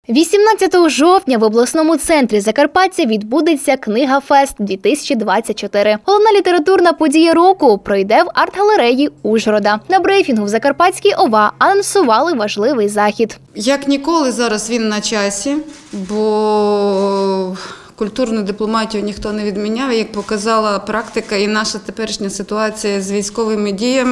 18 жовтня в обласному центрі Закарпаття відбудеться «Книга-фест-2024». Головна літературна подія року пройде в арт-галереї Ужгорода. На брифінгу в Закарпатській ОВА анонсували важливий захід. Як ніколи зараз він на часі, бо культурну дипломатію ніхто не відміняв, як показала практика і наша теперішня ситуація з військовими діями.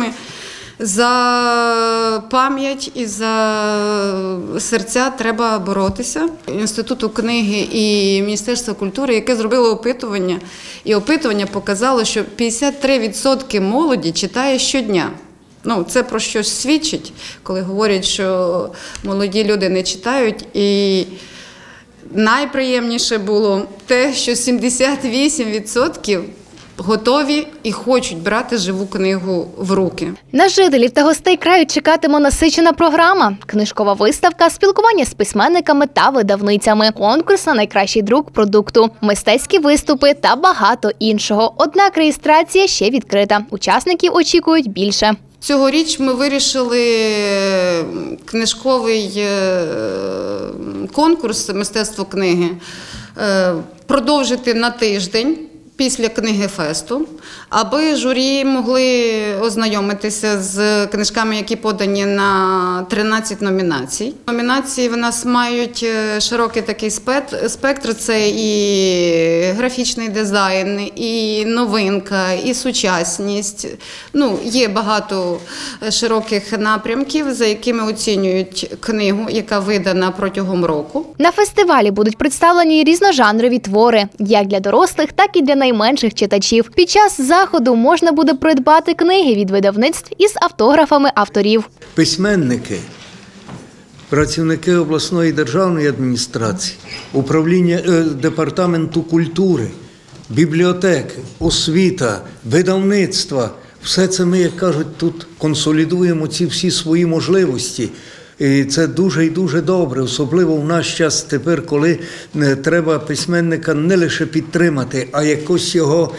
За пам'ять і за серця треба боротися. Інституту книги і Міністерства культури, яке зробило опитування, і опитування показало, що 53% молоді читає щодня. Це про щось свідчить, коли говорять, що молоді люди не читають. І найприємніше було те, що 78% готові і хочуть брати живу книгу в руки. На жителів та гостей краю чекатиме насичена програма, книжкова виставка, спілкування з письменниками та видавницями, конкурс на найкращий друк продукту, мистецькі виступи та багато іншого. Однак реєстрація ще відкрита. Учасників очікують більше. Цьогоріч ми вирішили книжковий конкурс «Мистецтво книги» продовжити на тиждень після книги-фесту, аби журі могли ознайомитися з книжками, які подані на 13 номінацій. Номінації в нас мають широкий такий спектр. Це і графічний дизайн, і новинка, і сучасність. Є багато широких напрямків, за якими оцінюють книгу, яка видана протягом року. На фестивалі будуть представлені різножанрові твори, як для дорослих, так і для найменших читачів. Під час заходу можна буде придбати книги від видавництв із автографами авторів. Письменники, працівники обласної державної адміністрації, управління департаменту культури, бібліотеки, освіта, видавництва – все це ми, як кажуть, тут консолідуємо ці всі свої можливості. І це дуже і дуже добре, особливо в наш час тепер, коли треба письменника не лише підтримати, а якось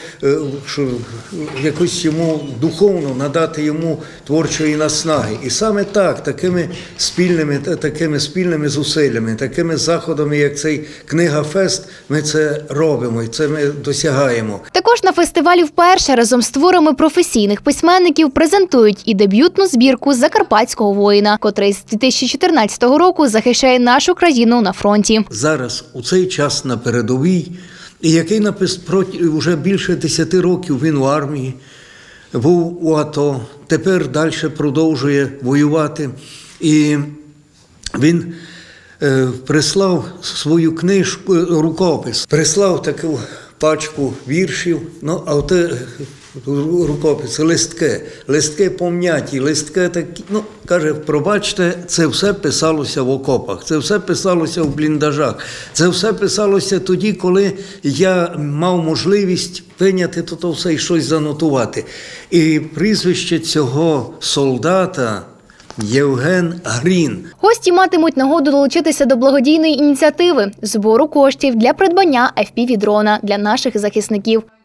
йому духовно надати йому творчої наснаги. І саме так, такими спільними зусиллями, такими заходами, як цей «Книга-фест», ми це робимо і це ми досягаємо. Також на фестивалі вперше разом з творами професійних письменників презентують і дебютну збірку «Закарпатського воїна», котрий з 2014 року захищає нашу країну на фронті. Зараз, у цей час на передовій, і який вже більше 10 років він у армії, був у АТО, тепер далі продовжує воювати. І він прислав свою книжку, рукопис, прислав таку пачку віршів, рукописи, листки пом'яті, листки такі, каже, пробачте, це все писалося в окопах, це все писалося в бліндажах, це все писалося тоді, коли я мав можливість прийняти то все і щось занотувати. І прізвище цього солдата – Євген Грін. Гості матимуть нагоду долучитися до благодійної ініціативи – збору коштів для придбання FPV-дрона для наших захисників.